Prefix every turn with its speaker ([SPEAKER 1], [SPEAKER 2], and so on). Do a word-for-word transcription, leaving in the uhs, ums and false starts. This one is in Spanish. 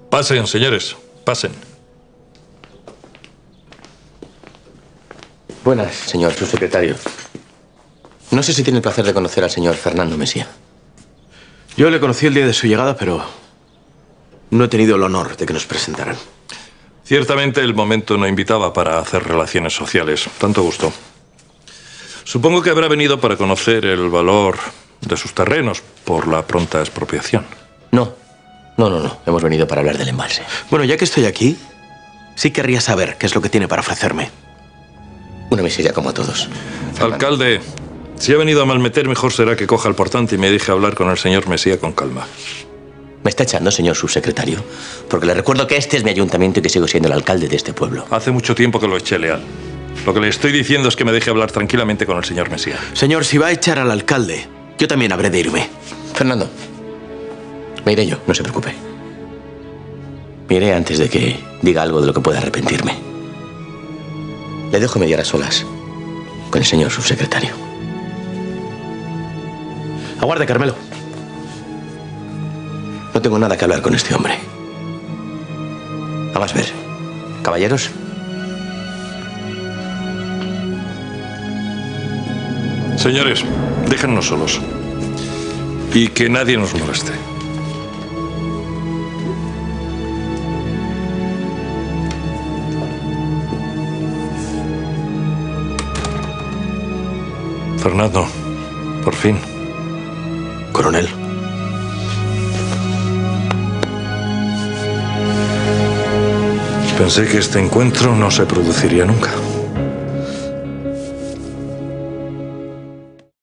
[SPEAKER 1] Pasen, señores, pasen.
[SPEAKER 2] Buenas, señor subsecretario. No sé si tiene el placer de conocer al señor Fernando Mesía.
[SPEAKER 3] Yo le conocí el día de su llegada, pero no he tenido el honor de que nos presentaran.
[SPEAKER 1] Ciertamente el momento no invitaba para hacer relaciones sociales. Tanto gusto. Supongo que habrá venido para conocer el valor de sus terrenos por la pronta expropiación.
[SPEAKER 2] No, no, no, no. Hemos venido para hablar del embalse.
[SPEAKER 3] Bueno, ya que estoy aquí, sí querría saber qué es lo que tiene para ofrecerme.
[SPEAKER 2] Una miseria como a todos.
[SPEAKER 1] Alcalde, si ha venido a malmeter, mejor será que coja el portante y me deje hablar con el señor Mesía con calma.
[SPEAKER 2] Me está echando, señor subsecretario, porque le recuerdo que este es mi ayuntamiento y que sigo siendo el alcalde de este pueblo.
[SPEAKER 1] Hace mucho tiempo que lo eché, Leal. Lo que le estoy diciendo es que me deje hablar tranquilamente con el señor Mesía.
[SPEAKER 3] Señor, si va a echar al alcalde, yo también habré de irme.
[SPEAKER 2] Fernando, me iré yo, no se preocupe. Me iré antes de que diga algo de lo que pueda arrepentirme. Le dejo mediar a solas con el señor subsecretario.
[SPEAKER 3] Aguarde, Carmelo.
[SPEAKER 2] No tengo nada que hablar con este hombre. A más ver. Caballeros.
[SPEAKER 1] Señores, déjennos solos. Y que nadie nos moleste. Fernando, por fin.
[SPEAKER 3] Coronel.
[SPEAKER 1] Pensé que este encuentro no se produciría nunca.